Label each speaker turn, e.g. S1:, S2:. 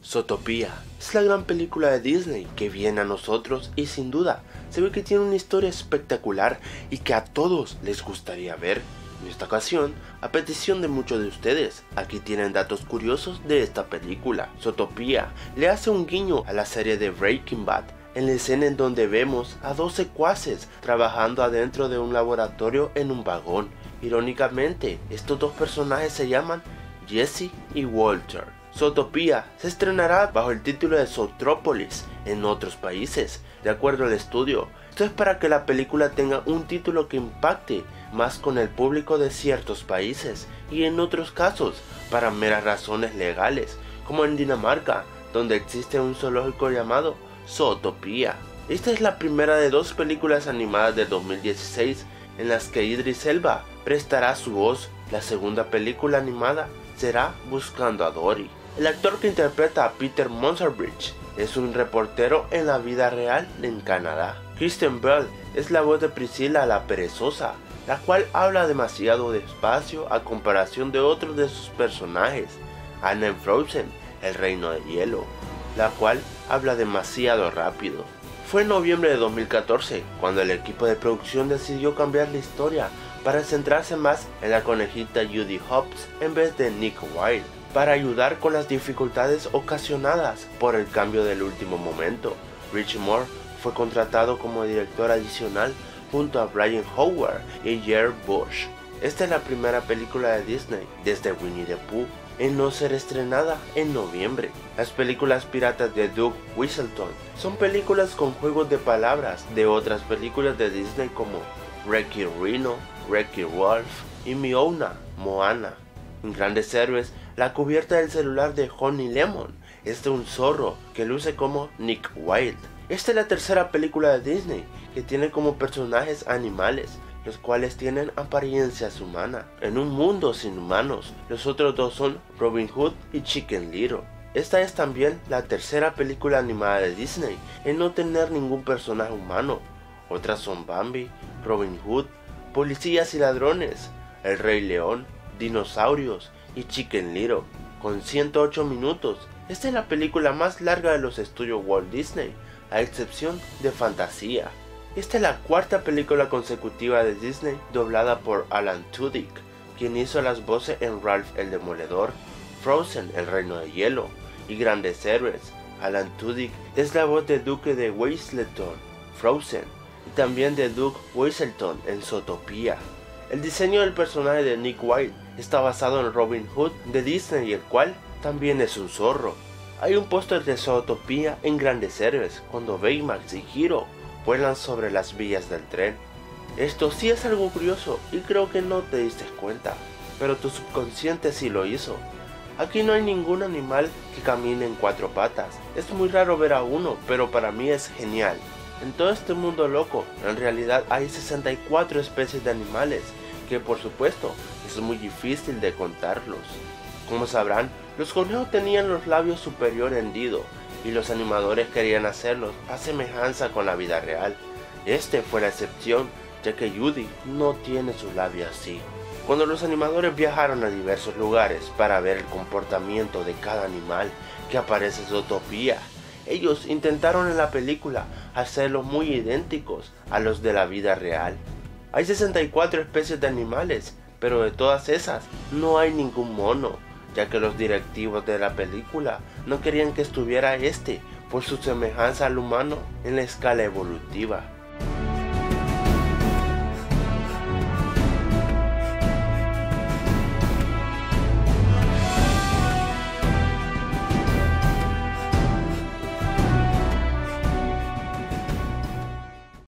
S1: Zootopia es la gran película de Disney que viene a nosotros y sin duda se ve que tiene una historia espectacular y que a todos les gustaría ver. En esta ocasión, a petición de muchos de ustedes, aquí tienen datos curiosos de esta película. Zootopia le hace un guiño a la serie de Breaking Bad, en la escena en donde vemos a dos secuaces trabajando adentro de un laboratorio en un vagón. Irónicamente, estos dos personajes se llaman Jesse y Walter. Zootopia se estrenará bajo el título de Zootropolis en otros países, de acuerdo al estudio. Esto es para que la película tenga un título que impacte más con el público de ciertos países y en otros casos para meras razones legales, como en Dinamarca, donde existe un zoológico llamado Zootopia. Esta es la primera de dos películas animadas de 2016 en las que Idris Elba prestará su voz. La segunda película animada será Buscando a Dory. El actor que interpreta a Peter Monsterbridge es un reportero en la vida real en Canadá. Kristen Bell es la voz de Priscilla la perezosa, la cual habla demasiado despacio a comparación de otros de sus personajes. Anna en Frozen, el reino de hielo, la cual habla demasiado rápido. Fue en noviembre de 2014 cuando el equipo de producción decidió cambiar la historia para centrarse más en la conejita Judy Hopps en vez de Nick Wilde, para ayudar con las dificultades ocasionadas por el cambio del último momento. Richie Moore fue contratado como director adicional junto a Brian Howard y Jared Bush. Esta es la primera película de Disney desde Winnie the Pooh en no ser estrenada en noviembre. Las películas piratas de Doug Whistleton son películas con juegos de palabras de otras películas de Disney como Wreck-It Rhino, Wreck-It Ralph y Moana. En Grandes Héroes, la cubierta del celular de Honey Lemon es de un zorro que luce como Nick Wilde. Esta es la tercera película de Disney que tiene como personajes animales, los cuales tienen apariencias humanas. En un mundo sin humanos, los otros dos son Robin Hood y Chicken Little. Esta es también la tercera película animada de Disney en no tener ningún personaje humano. Otras son Bambi, Robin Hood, Policías y Ladrones, El Rey León, Dinosaurios y Chicken Little, con 108 minutos. Esta es la película más larga de los estudios Walt Disney, a excepción de Fantasía. Esta es la cuarta película consecutiva de Disney doblada por Alan Tudyk, quien hizo las voces en Ralph el Demoledor, Frozen, el Reino de Hielo y Grandes Héroes. Alan Tudyk es la voz de Duque de Whistleton, Frozen, y también de Doug Whistleton en Zootopia. El diseño del personaje de Nick Wilde está basado en Robin Hood de Disney, el cual también es un zorro. Hay un póster de Zootopia en Grandes Héroes cuando Baymax y Hiro vuelan sobre las vías del tren. Esto sí es algo curioso y creo que no te diste cuenta, pero tu subconsciente sí lo hizo. Aquí no hay ningún animal que camine en cuatro patas. Es muy raro ver a uno, pero para mí es genial. En todo este mundo loco, en realidad hay 64 especies de animales, que por supuesto es muy difícil de contarlos. Como sabrán, los conejos tenían los labios superior hendido, y los animadores querían hacerlos a semejanza con la vida real. Este fue la excepción, ya que Judy no tiene sus labios así. Cuando los animadores viajaron a diversos lugares para ver el comportamiento de cada animal que aparece en Zootopia, ellos intentaron en la película hacerlos muy idénticos a los de la vida real. Hay 64 especies de animales, pero de todas esas no hay ningún mono, ya que los directivos de la película no querían que estuviera por su semejanza al humano en la escala evolutiva.